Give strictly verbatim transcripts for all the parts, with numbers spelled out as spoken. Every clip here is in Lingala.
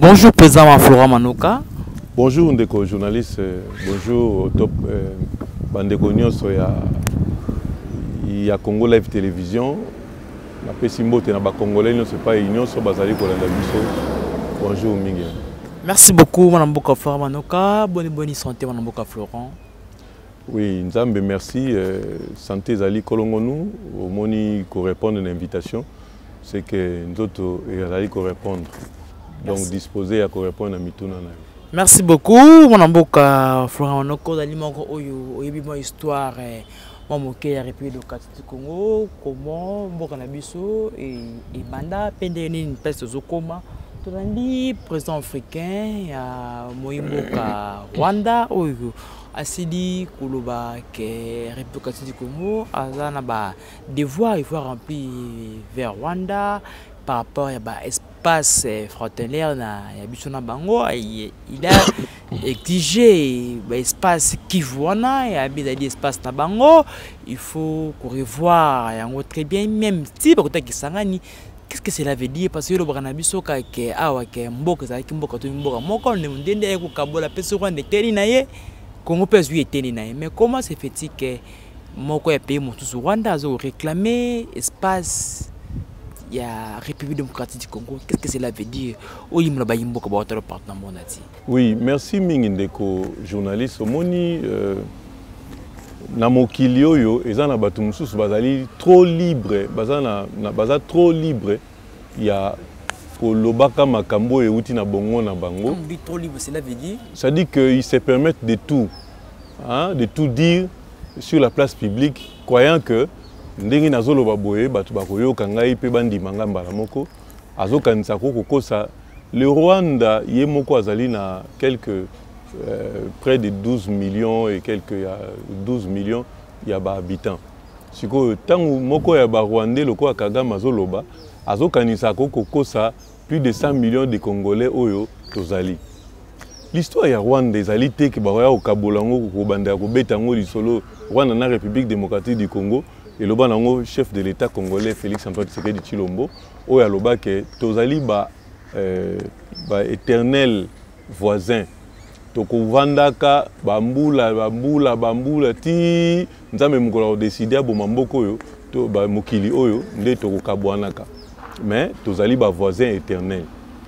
Bonjour président Florent Manoka. Bonjour ndeko journaliste, bonjour au top euh, bandeko nyonso ya ya Congo Live Télévision. Na pesi mbote na ba congolais nyonso pa nyonso bazali kolanda biso. Bonjour mingi. Merci beaucoup Manamboka Florent Manoka, bonne bonne santé Manamboka Florent. Oui, Nzambe merci, euh, santé zali kolongonu, au moni ko répondre à l'invitation, c'est que nous autres zali ko répondre. Donc disposé à répondre à mituna na. Merci beaucoup Manamboka Florent Manoka, dali moko oyo oyebi mo histoire moi moké ya République démocratique du Congo, comment mboka na biso et et banda pende ni peste zokoma. Tolandi président africain ya Moïmboka Rwanda oyo asidi koloba que République démocratique du Congo azana ba devoir il faut remplir vers Rwanda par rapport à ba espace frontalier na ya biso na bango. Il a exigé ba espace Kivuana et habité espace na bango. Il faut revoir yango très bien, même si bakota kisangani. Qu'est-ce que cela veut dire? Parce que le Branabiso ka ke awa ke mboka za ki mboka to mboka moko ne ndende ko kabola peso ko ndeteli na ye Congo peut jouer teni na ye. Mais comment se fait-il que moko ya pays motu Rwanda zo réclamer espace ya République démocratique du Congo? Qu'est-ce que cela veut dire? Oyi mloba yimboka ba otalo partenaire monati. Oui, merci mingi ndeko journaliste omoni euh, na mokili oyo eza na bato mususu bazali trop libre, bazana na baza trop libre ya kolobaka makambo euti na bongo na bango. On dit trop libre, cela veut dire ça dit qu'ils se permettent de tout, hein, de tout dire sur la place publique, croyant que ndenge nazoloba boye bato bakoyoka ngai pe bandimanga mbala moko azokanisa ko kokosa le Rwanda ye moko azali na quelques Euh, près de douze millions et quelques il y a douze millions il y a ba habitants. Siko tangu moko ya ba Rwandais loko akagama zoloba azokanisa ko kokosa plus de cent millions de Congolais oyo tozali. L'histoire ya Rwanda ezali te ke ba ya okabolango ko banda ko betango lisolo Rwanda na République démocratique du Congo et loba nango chef de l'État congolais Félix Antoine Tshisekedi Tshilombo oyo aloba ke tozali ba euh, ba éternel voisin. Toko vandaka bambula bambula bambula ti nzambe mukolo décider bo mamboko oyo to ba mokili oyo nde toko kabwanaka mais tozali ba voisins éternels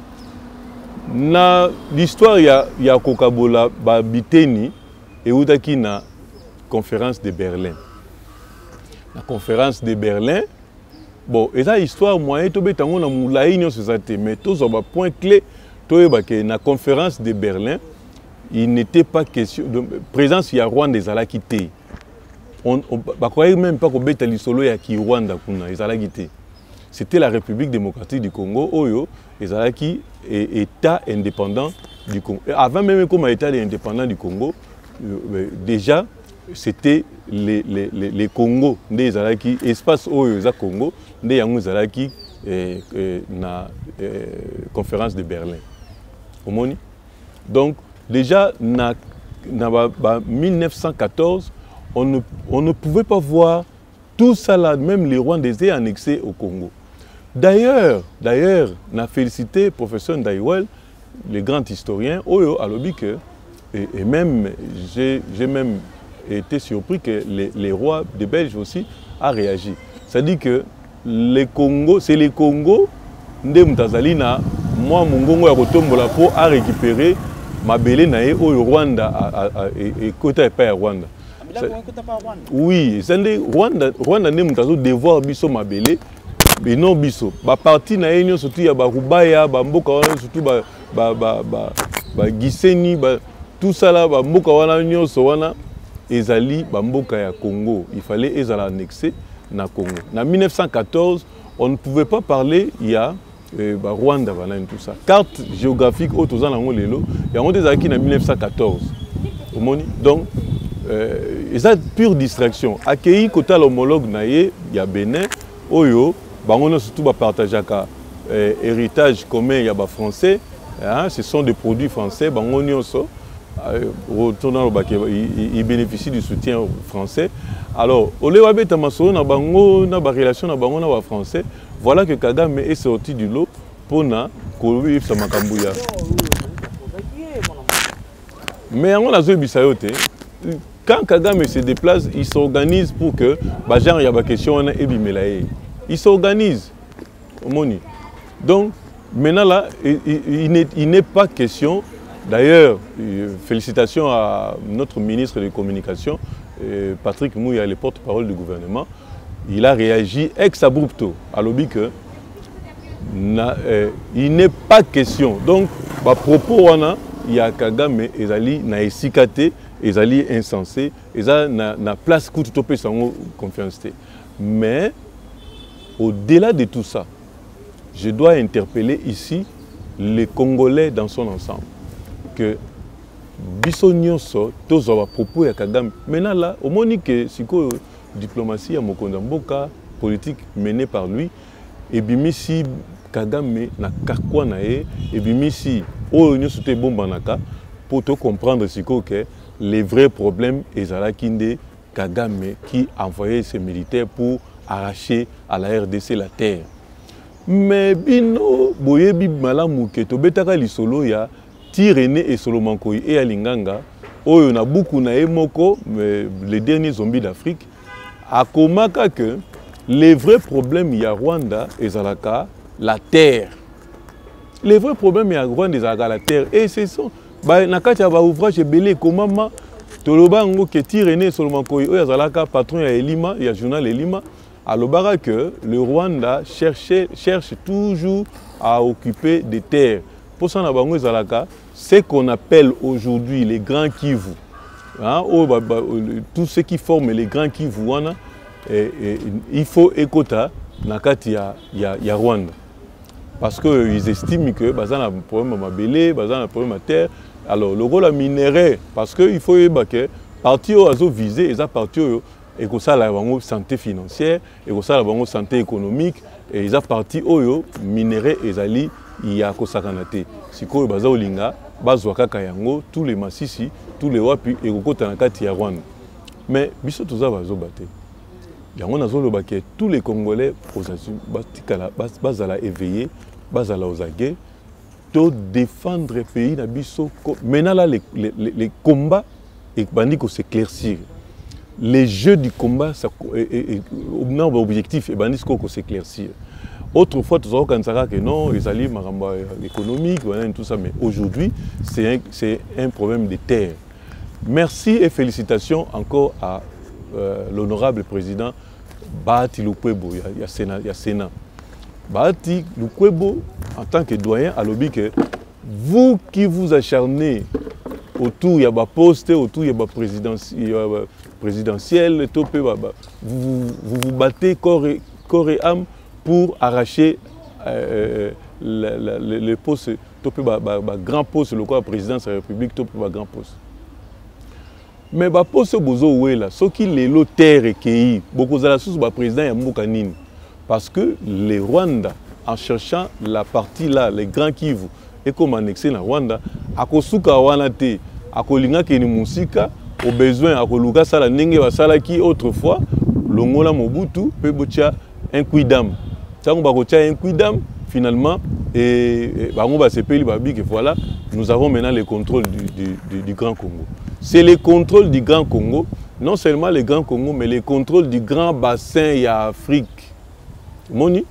na l'histoire ya ya kokabola ba biteni eutaki na conférence de Berlin. La conférence de Berlin bon eza histoire moyen to betango na mulai nyonso zate mais tozo ba point clé to yeba ke na conférence de Berlin il n'était pas question de présence ya Rwanda ezalaki te. On ne croyait même pas que Betali Solo ya ki Rwanda kuna ezalaki te. C'était la République démocratique du Congo oyo ezalaki état indépendant du Congo. Avant même comme état indépendant du Congo, euh, déjà c'était les les les, les Congo ndé ezalaki espace oyo za Congo ndé yango ezalaki eh, eh, na eh, conférence de Berlin. Omoni? Donc déjà, en mille neuf cent quatorze, on ne, on ne pouvait pas voir tout ça là, même les Rwandais annexés au Congo. D'ailleurs, d'ailleurs, on a félicité le professeur Ndaïwel, le grand historien, Oyo Alobike, et, et même, j'ai même été surpris que les, les rois des Belges aussi a réagi. C'est-à-dire que les Congo, c'est les Congo, Ndemutazalina, moi, mon Congo a retombolé pour a récupérer mabele na ye au Rwanda et côté pas Rwanda. Oui, c'est Rwanda Rwanda ne mutazo devoir biso mabele mais non biso. Ba parti na ye surtout ya ba Rubaya, ba mboka wana surtout ba ba ba ba, ba Gisenyi, ba tout ça là ba mboka wana nyonso wana ezali ba mboka ya Congo. Il fallait ezala annexer na Congo. Na mille neuf cent quatorze, on ne pouvait pas parler il y a Euh, bah, Rwanda, voilà, tout ça. Carte géographique au Tozan Lango Lelo, il y a des acquis en mille neuf cent quatorze. Donc, euh, c'est pure distraction. Accueilli côté l'homologue naïe, il y a Bénin, Oyo, bah, on a surtout partagé euh, héritage commun, il y a bah, français, hein, ce sont des produits français, bah, on y a ça. Retournant au bac, il bénéficie du soutien français. Alors, au lieu de faire na bango na ba relation na bango na ba français, voilà que Kagame est sorti du lot pour na Kolobi ça makambuya. Mais on a zo bisayote. Quand Kagame se déplace, il s'organise pour que Bajan y a des questions on a ebimelaye. Il s'organise. Donc maintenant là, il n'est pas question. D'ailleurs, félicitations à notre ministre de Communication, Patrick Mouya, le porte-parole du gouvernement. Il a réagi ex abrupto à l'objet que il n'est pas question. Donc, à propos, il y a Kagame, Ezali, na esikate, Ezali insensé, Ezali na place coup tout peu sans confiance. Mais au-delà de tout ça, je dois interpeller ici les Congolais dans son ensemble. Que biso nyonso tozo à propos ya Kagame. Maintenant là, au moins que siko diplomatie à Mokonda Mboka, politique menée par lui, et bimisi Kagame na kakwa na e, et bimisi o nyonso te bombanaka pour te comprendre siko que les vrais problèmes ezala kinde Kagame qui envoyait ses militaires pour arracher à la R D C la terre. Mais bino boyebi malamu ke to betaka lisolo ya Tirene et Solomankoy et Alinganga, où on a beaucoup na moko, les derniers zombies d'Afrique, à Komaka que les vrais problèmes il y a Rwanda et Zalaka, la terre. Les vrais problèmes il y a Rwanda et Zalaka, la terre. Et c'est ça. Bah nakati ba ouvrage belé komama toloba ngo que Tirene et Solomankoy et Zalaka patron ya Elima, il y a journal Elima, à l'obara que le Rwanda cherchait cherche toujours à occuper des terres. Pour ça, ce qu'on appelle aujourd'hui les grands Kivu, hein, oh, bah, bah, tout ce qui forme les grands Kivu, et, et, il faut écouter Nakati ya, ya, ya Rwanda. Parce qu'ils estiment que bah, ça a un problème à belé, bah, ça a un problème à terre. Alors, le rôle à minerai, parce qu'il faut que parti au azo visé, et ça parti et que ça la santé financière, et que ça la santé économique, et ça parti au minerai et zali. Il y a que ça canate. Si quoi baza olinga, bazwaka kayango, tous les massisi, tous les wapi et kokota nakati ya Rwanda. Mais biso toza bazo baté. Yango nazo lo baké tous les Congolais aux batikala bazala éveillé, bazala ozagé, to défendre le pays na biso. Maintenant là les les les combats et bandi ko s'éclaircir. Les jeux du combat ça et non objectif et bandi ko s'éclaircir. Autrefois, tu sais que non, les alliés économiques, tout ça, mais aujourd'hui, c'est un, un problème de terre. Merci et félicitations encore à euh, l'honorable président Bahati Lukwebo, il y a Sénat. Il y a Sénat. Bahati Lukwebo, en tant que doyen, a lobby que vous qui vous acharnez autour, il y a des postes, autour, il y a des présidentiels, vous vous battez corps et, corps et âme pour arracher euh, le, le, le poste, le grand poste, le quoi, présidence de la République, le grand poste. Mais le poste, ce qui est le terre et qui beaucoup de la source, le président est Moukanine. Parce que les Rwandais, en cherchant la partie là, les grands Kivu, et comme annexé dans Rwanda, à Kosuka Wanate, à Kolinga Keni Musika, au besoin, à Koluka Sala Nenge Wasala qui autrefois, Longola Mobutu, Pebocha, un quidam. Un quidam, finalement, et, et voilà, nous avons maintenant le contrôle du, du, du, du Grand Congo. C'est le contrôle du Grand Congo, non seulement le Grand Congo, mais le contrôle du grand bassin et Afrique. Moni,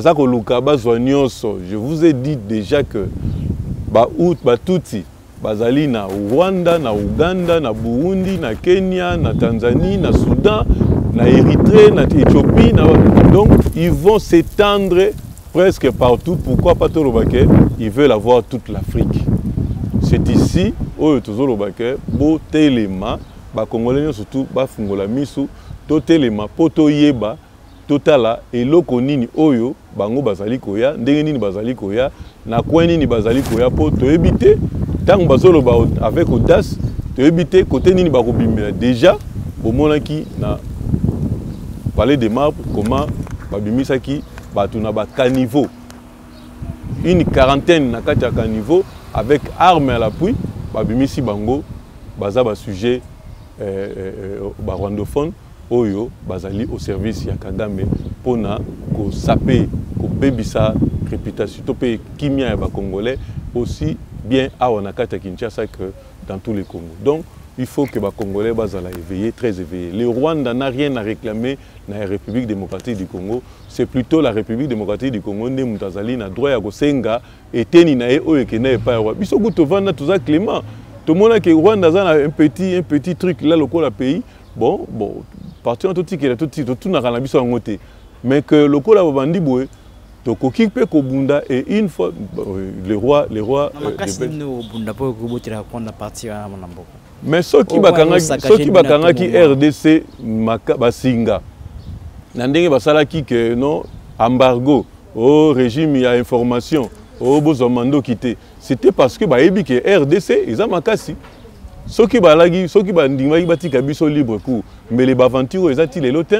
je vous ai dit déjà que Batuti, Bazali na Rwanda, na Ouganda, na Burundi, na Kenya, na Tanzanie, na Soudan, na Érythrée, na Éthiopie. Na... Donc, ils vont s'étendre presque partout. Pourquoi pas Tolobake? Ils veulent avoir toute l'Afrique. C'est ici, où Tolobake, Bo Telema, ba Congolais surtout, ba Fungola Misu, To Telema, Poto Yeba, Totala, et Loko Nini Oyo, Bango Bazali Koya, Ndenge Nini Bazali Koya, na Kweni Nini Bazali Koya, pour te éviter, tant que avec audace, te éviter, côté Nini Barobimela. Déjà, au moment qui na parler des marbres, comment Babimisaki, Batuna ba caniveau. Une quarantaine na katia caniveau, avec armes à l'appui, Babimisi Bango, Baza ba sujet euh, euh, rwandophone, Oyo, Bazali au service ya Kagame, Pona, ko sapé, ko bébisa réputation, to pe kimia ya ba Congolais aussi bien à Wanakata Kinshasa que dans tous les Congos. Donc il faut que les Congolais soient éveillés, très éveillés. Le Rwanda n'a rien à réclamer dans la République démocratique du Congo. C'est plutôt la République démocratique du Congo qui a droit à Gosenga et Teninae qui n'est pas roi. Ils sont tous clément. Tout le monde a que Rwanda a un petit, un petit truc là, le pays. Bon, bon, partir tout qui est tout tout tout n'a rien à voir. Mais que le col a bandi boue. Donc, et une fois, les rois, les rois. Mais ceux qui bakanga qui R D C basinga nandenge basala ki que non embargo au régime il y a information au bozomando quitté c'était parce que ba yebi que R D C ils a makasi ceux qui balagi ceux qui bandima batika biso libre cours mais les aventure ils a-t-il lotin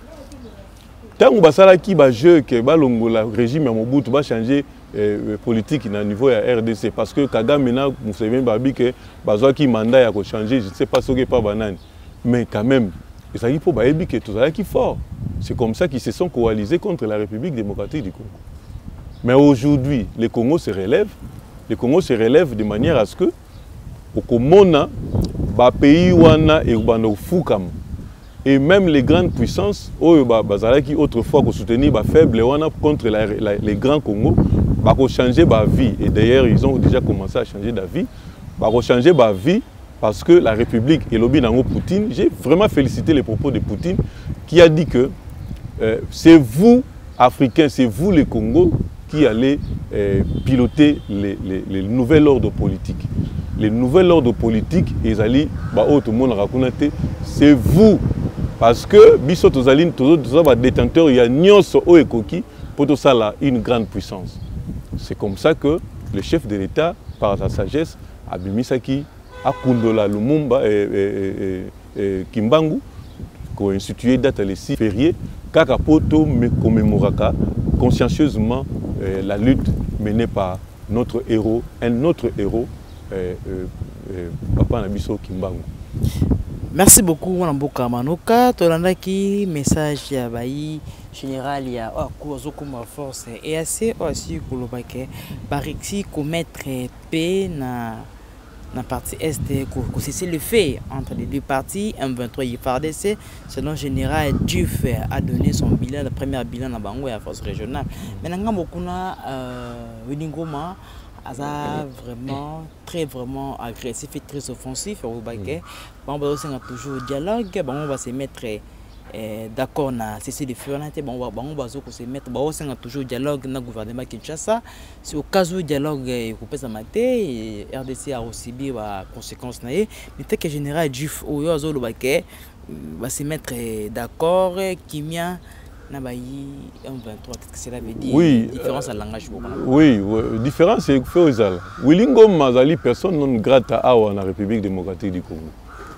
tant basala ki ba jeu que balongola régime ya Mobutu ba changer Euh, politique na niveau ya R D C parce que Kagame maintenant vous savez babi que bazwa ki mandat ya ko changer je ne sais pas ce que pas banane mais quand même et ça il faut babi que tout ça qui fort c'est comme ça qu'ils se sont coalisés contre la République démocratique du Congo. Mais aujourd'hui le Congo se relève le Congo se relève de manière à ce que au Komona ba pays wana et bando fukam et même les grandes puissances oh bazala qui autrefois ko soutenir ba faible wana contre la, la, les grands Congo ba ko changer ba vie et d'ailleurs ils ont déjà commencé à changer d'avis ba ko changer ba vie parce que la République et lobby nango Poutine j'ai vraiment félicité les propos de Poutine qui a dit que euh, c'est vous Africains c'est vous les Congo qui allez euh, piloter les, les, les nouvel ordre politique les nouvel ordre politique ils allaient ba oh tout le monde raconter c'est vous parce que biso tozali tozo ba détenteur il y a nyonso o ekoki pour tout ça là une grande puissance. C'est comme ça que le chef de l'État, par sa sagesse, a bimisaki a Kundola Lumumba et, et, et, et Kimbangu, qui ont institué date les six février, Kakapoto me commémoraka consciencieusement euh, la lutte menée par notre héros, un autre héros, euh, euh, euh, Papa Nabiso Kimbangu. Merci beaucoup, Mboka Manoka. Tolandaki message ya bayi général ya oh kuzo kuma force et assez aussi kolobake barixi commettre paix na na partie est que cesser le fait entre les deux parties M vingt-trois et F A R D C selon général Diouf a donné son bilan le premier bilan na bango ya force régionale. Maintenant ngambokuna euh Winingoma a vraiment très vraiment agressif et très offensif au baquet. Bon, on va toujours dialogue, bon, on va se mettre eh, d'accord na cesser de feu là, bon, on va se mettre, bon, on va toujours dialogue na gouvernement Kinshasa. C'est au cas où dialogue est coupé sa maté, R D C a aussi bien conséquences na mais tel que général Diouf au yozo le baquet va se mettre d'accord, Kimia M vingt-trois, qu'est-ce que cela veut dire? Oui, différence à langage. Oui, oui, différence c'est que Fozal. Wilingo Mazali, personne non grate à Awa en République démocratique du Congo.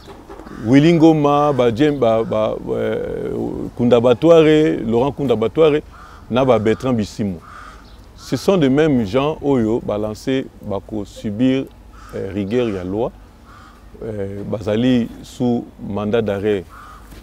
Wilingo Ma, Badjem, ba, ba, Kundabatouare, Laurent Kundabatouare, Naba Bertrand Bissimo. Ce sont des mêmes gens Oyo balancés, bako subir euh, rigueur et la loi. Euh, Bazali sous mandat d'arrêt. Euh,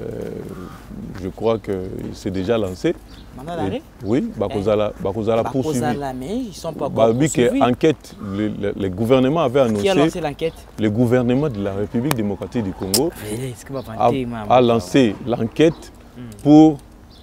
je crois que c'est déjà lancé. Mandat d'arrêt? Oui, Bakozala, Bakozala poursuivi. Mais ils sont pas bah, poursuivis. Enquête, le, le, le gouvernement avait annoncé. Qui a lancé l'enquête? Le gouvernement de la République démocratique du Congo a, a lancé l'enquête hmm. pour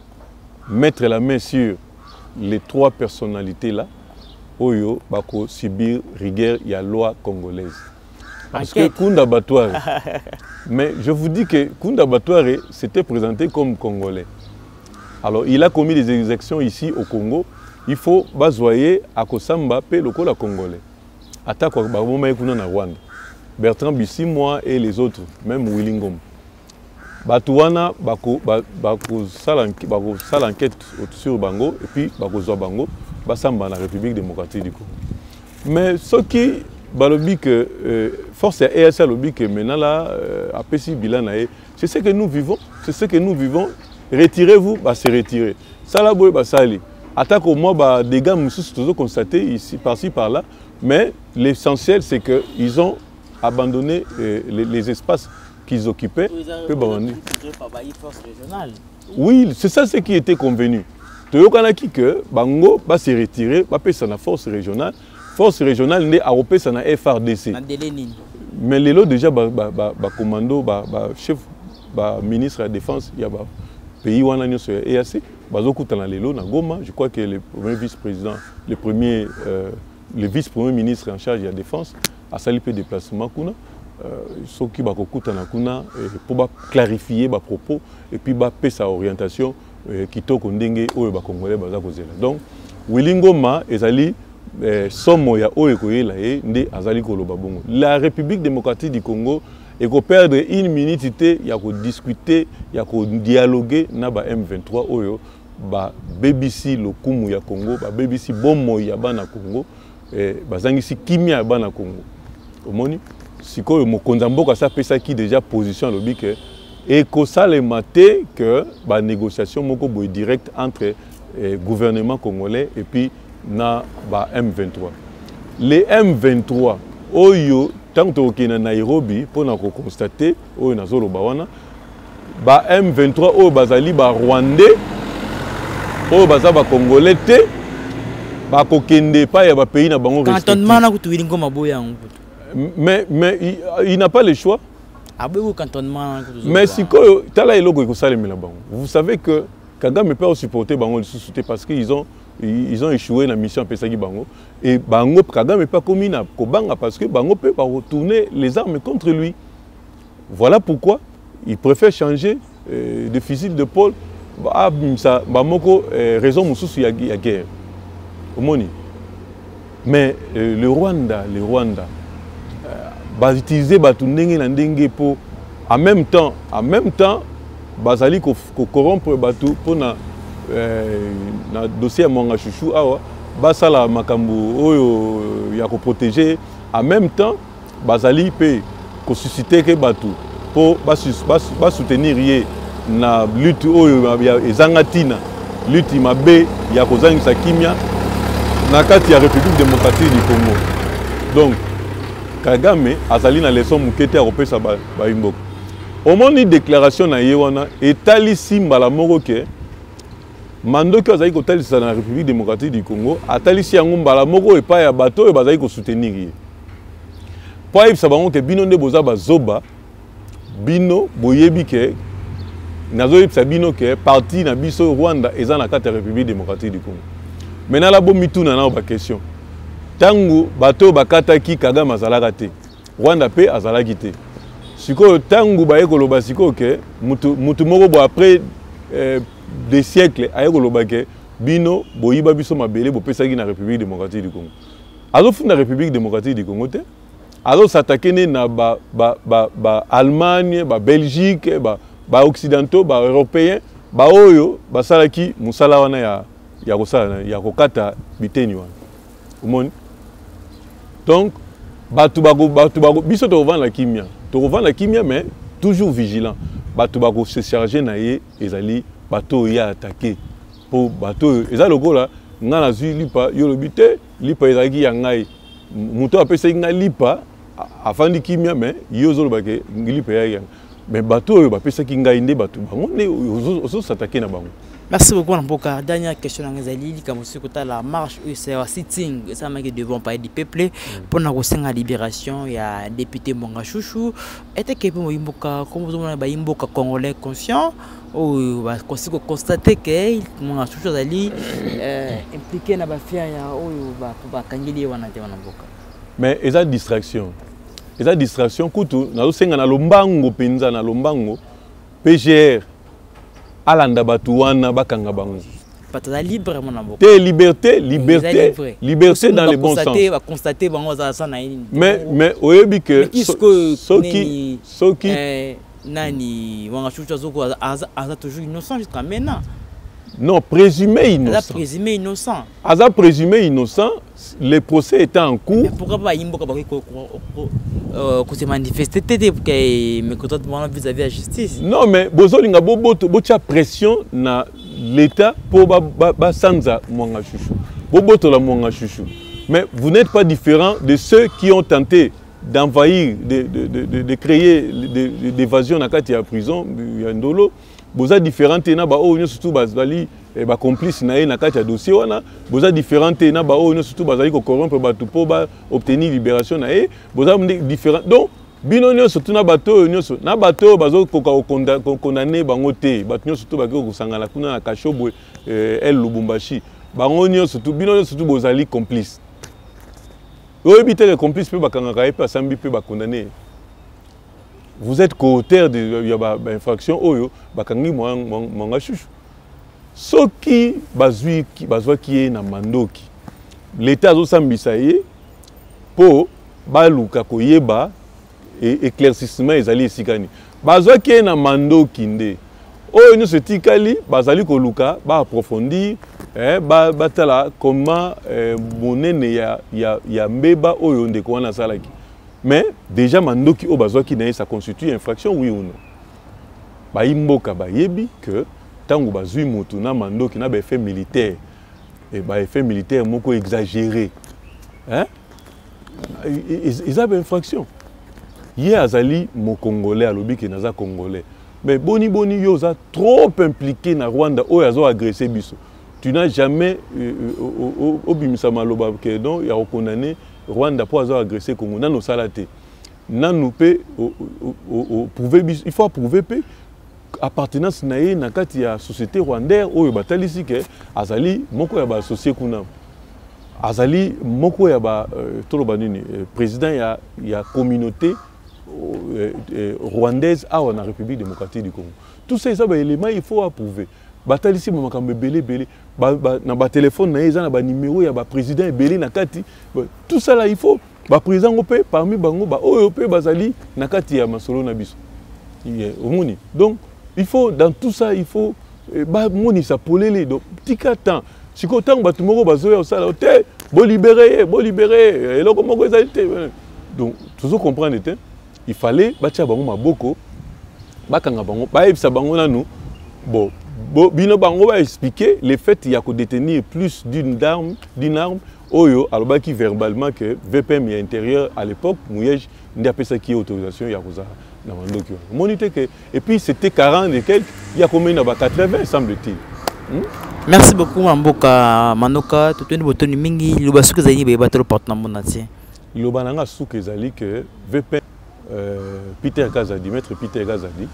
mettre la main sur les trois personnalités là. Oyo, Bako, Sibir, Rigueur, il y a loi congolaise. Parce enquête. Que Kunda Batouare, mais je vous dis que Kunda Batouare s'était présenté comme Congolais. Alors il a commis des exactions ici au Congo. Il faut bazoyer à Kosamba pe lokola Congolais. Attaque au Rwanda. Bertrand Bissimo et les autres, même Willingom. Batouana bako bako sala enquête sur Bango et puis bako zo Bango basamba na République démocratique du Congo. Mais ce qui balobi que euh, force à E S A lobby que maintenant là euh, à P C bilan c'est ce que nous vivons, c'est ce que nous vivons. Retirez-vous, bah c'est retiré. Ça là boy bah ça allait. Attaque au moins bah des gars nous tous constaté ici par-ci par-là, mais l'essentiel c'est que ils ont abandonné euh, les, les espaces qu'ils occupaient. Peu oui, c'est ça ce qui était convenu. toyokanaki que bango ba se retirer ba pesa na force régionale force régionale ndé aropesa na F R D C na délai nini mais lelo déjà ba ba ba commando ba ba chef ba ministre de la défense ya ba pays wana nyoso ya E A C bazokutana lelo na Goma. Je crois que le premier vice-président le premier euh, le vice-premier ministre en charge de la défense a sali peu déplacement kuna ceux qui ba kokutana kuna pour ba clarifier ba propos et puis ba pesa orientation kitoko ndenge oyo ba congolais baza kozela. Donc Wilingoma ezali somo ya oyo koyela e nde azali koloba bongo. La République démocratique du Congo et ko perdre une minute te ya ko discuter ya ko dialoguer na ba M vingt-trois oyo ba B B C lokumu ya Congo ba B B C bomo ya bana Congo eh bazangisi kimia ya bana Congo. Omoni sikoyo mokonza mboka sa pesa ki déjà position lobi que et que ça le maté que la négociation moko boy direct entre le gouvernement congolais et puis na ba M vingt-trois. Les M vingt-trois oyo tant que na Nairobi pour na constater oyo na zolo bawana ba M vingt-trois oyo bazali ba Rwandais oyo baza ba Congolais te ba kokende pa ya ba pays na bango respectif. Cantonnement na kutuwili ngoma boya ngo. Mais mais il, il n'a pas le choix. Mais si vous savez que Kagame peut supporter Bango de sous parce qu'ils ont ils ont échoué la mission Pesagi Bango et Bango Kagame pas commis na Kobanga parce que Bango peut pas retourner les armes contre lui. Voilà pourquoi il préfère changer euh, de fusil de Paul. Bah ça Bamoko raison mususu ya guerre. Omoni. Mais euh, le Rwanda, le Rwanda va utiliser batu ndenge na ndenge pour en même temps en même temps bazali ko corrompre batu pour na euh, na dossier monga chouchou awa basala makambo oyo ya ko protéger en même temps bazali pe ko susciter ke batu pour ba ba soutenir yé na lutte oyo ya ezangatina lutte mabe ya kozangisa kimia na kati ya République démocratique du Congo. Donc Kagame azali na leçon mukete européen ba ba imboko. Omoni déclaration na yewana etali simba la moko ke mandoki azali ko talisa na République démocratique du Congo atalisi yango mbala moko epa ya bato e bazali ko soutenir ye. Po ibsa bango ke bino nde boza bazoba bino boyebi ke nazo ibsa bino ke parti na biso Rwanda eza na kati ya République démocratique du Congo. Maintenant la bo mituna na ba question. Tangu bato bakataki Kagame azalaka te Rwanda pe azalaki te siko tangu baye koloba siko ke mutu mutu moko bo après euh, des siècles aye koloba ke bino boyiba biso mabele bo pesaki na République démocratique du Congo azo funda République démocratique du Congo te azo s'attaquer na ba ba ba, ba Allemagne ba Belgique ba ba occidentaux ba européens ba oyo basalaki musala wana ya ya kosala ya kokata biteni wana umoni. Donc, batu bago batu bago biso to revendre la kimia. To revendre la kimia mais toujours vigilant. Batu bago se charger na ye ezali bato ya attaquer. Pour bato ezali logo là ngana zu lipa yo lobité lipa ezali ya ngai. Muto apesa nga lipa afandi kimia mais yo zo lobake lipa ya yang. Mais bato yo bapesa ki ngai nde batu bango ne ozo s'attaquer na bango. Merci beaucoup Namboka. Dernière question dans les comme aussi la marche c'est un sitting ça m'a devant pas du peuple pour na kosenga libération il y a député Monga Chouchou était que pour Imboka comme vous avez ba Imboka congolais conscient ou va constater que Monga Chouchou ali impliqué na ba faire ya ou ba ba kangeli wana te Namboka. Mais eza distraction. Eza distraction kutu na kosenga na lombango penza na lombango P G R alanda batu wana bakanga bango. Patata libre mon ambo. Té liberté, liberté, liberté dans le bon sens. Va constater bango za ça na ini. Mais mais oyebi que soki soki nani wanga chucha zoko aza toujours innocent jusqu'à maintenant. Non, présumé innocent. Aza présumé innocent. Aza présumé innocent, le procès était en cours. Mais pourquoi pas Imboka ba ko ko se manifester tété pour que me contentement vis-à-vis de la justice. Non mais bozolinga bobo bocha pression na l'état pour ba ba sanza Monga Chouchou. Bobo to la Monga Chouchou. Mais vous n'êtes pas différent de ceux qui ont tenté d'envahir de de de de créer d'évasion na kati ya prison ya Ndolo. Boza différent na ba o surtout bazali et ba complice na ye na kati ya dossier wana boza différente na ba oyo surtout bazali ko corrompre bato po ba obtenir libération na ye boza différent donc bino nyonso surtout na bato oyo nyonso na bato oyo bazo koka condamner bango te bato nyonso surtout bakoko kosangana kuna na Kashobwe El Lubumbashi bango nyonso surtout bino nyonso surtout bozali complice oyebi te complice pe bakangaka ye pe asambi pe bakondamner. Vous êtes co-auteur de l'infraction oyo bakangi mwanga chouchou. Ce qui bazui qui bazwa qui est na mandoki. L'état zo sambisa ye po baluka koyeba et éclaircissement ezali esikani. Bazwa qui est na mandoki nde. Oyo nyo setikali bazali koluka ba approfondir eh ba batala comment eh, monene ya ya ya mbeba oyo ndeko wana salaki. Mais déjà mandoki o bazwa ki na ça constitue infraction oui ou non. Ba imboka ba yebi que tango bazui mutu na mandoki na ba effet militaire et ba effet militaire moko exagéré. Hein? Ils ont infraction. Hier azali mo congolais alobi ke naza congolais. Mais boni boni yo za trop impliqué na Rwanda o yazo agressé biso. Tu n'as jamais obimisa maloba ke donc ya condamné Rwanda pour avoir agressé Congo, non salaté, non nous peut prouver, il faut prouver que appartenance naïe na kati ya société rwandaise ou batali ici que azali moko ya ba associé kuna, azali moko ya ba tolo banini président ya ya communauté rwandaise à la République démocratique du Congo. Tous ces éléments il faut approuver. Batali ici makambe belé belé. Ba, ba, na ba téléphone na eza na ba numéro ya ba président ebele na kati tout ça là il faut ba président opé parmi bango ba oyo opé bazali na kati ya masolo na biso omoni donc il faut dans tout ça il faut ba moni sa polele donc tika temps siko tant ba tumoko bazoya osala te bo libérer bo libérer eloko moko ezali te donc toujours comprendre te il fallait ba tia bango maboko ba kanga bango ba ebisa bango na nous bon. Bon, bino bango va expliquer le fait qu'il y a que détenir plus d'une arme, d'une arme, oyo, alors qui verbalement que V P M est intérieur à l'époque, Mouyej, n'y a pas ça qui est autorisation, il y a ça dans mon document. Monité que et puis c'était quarante et quelques, il y a combien de quatre-vingts semble-t-il. Hmm? Merci beaucoup Mamboka Manoka, tout le monde mingi, le basu que zali be battle porte mon natie. Le bananga sou que zali que V P M euh, Peter Kazadi, maître Peter Kazadi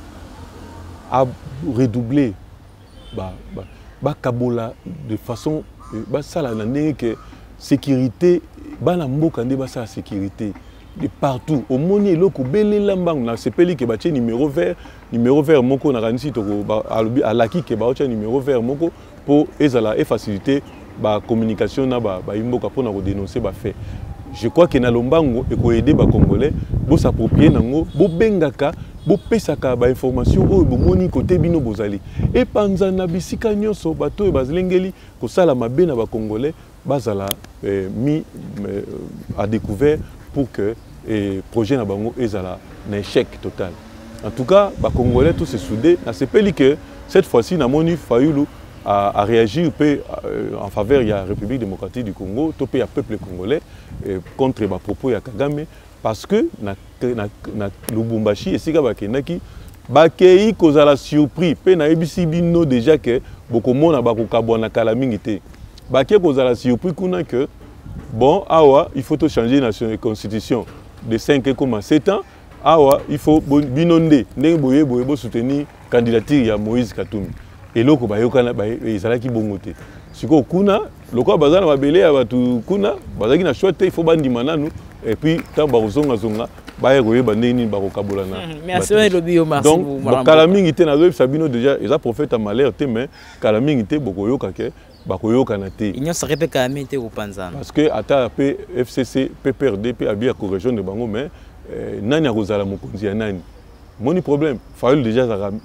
a redoublé bah bah bah kabola de façon bah ça là n'en que sécurité bah la mboka ndé bah ça sécurité de partout au moni loko belé lambang na sepeli que bah tiens numéro vert numéro vert moko na ranisi to bah à laki que bah tiens numéro vert moko pour ezala et faciliter bah communication na bah bah mboka pour na dénoncer bah fait. Je crois que na lombango et ko aider bah congolais bo s'approprier nango bo bengaka bo pesaka ba information oyo bo moni côté bino bozali et panzana bisika nyonso bato e bazlengeli ko sala mabe na ba congolais bazala eh, mis eh, à découvert pour que eh, projet na bango ezala na échec total. En tout cas ba congolais tous se soudé na sepeli que cette fois-ci na moni Fayulu à, à réagir peu, euh, en faveur de la République démocratique du Congo, tout le peuple congolais euh, contre les propos de Kagame, parce que na, na, na Lubumbashi et Sika Bakenaki, Bakei kozala surpris, pe na ebisi bino déjà que beaucoup de monde a bakokabwa na kalamingité. Bakei kozala surpris kuna que bon awa il faut changer la constitution de cinq à sept ans. Awa il faut binonde ndenge boye boye bo soutenir candidature ya Moïse Katumbi. Et loko bayokana ezalaki bongo te siko kuna loko bazana babele ya batu kuna bazaki na choix te il faut bandima nanu et puis tant bazonga zonga baye koyeba ndeni bakokabola na merci lobi yo merci donc bakala mingi te nazo sabino déjà eza prophète à malheur te mais kala mingi te bokoyoka ke bakoyoka na te inyo sarepe kala mingi te kopanzana parce que ata pe F C C P P R D pe abia correction de bango mais nani akozala mokonzi ya nani. Mon problème, Fayulu déjà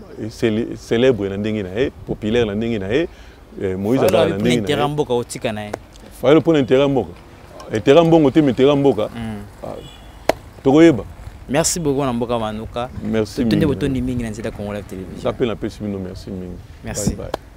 célèbre na ndenge na ye, populaire na ndenge na ye, Moïse azala na ndenge na ye. Fayulu mboka otika na ye. Fayulu pona intérêt mboka. Intérêt mbongo te intérêt mboka. Tokoyeba. Merci beaucoup na mboka Manoka. Merci. Tenez votre mingi na nzela Congo Live Télévision. Ça peut la pesi bino merci mingi. Merci. Bye bye.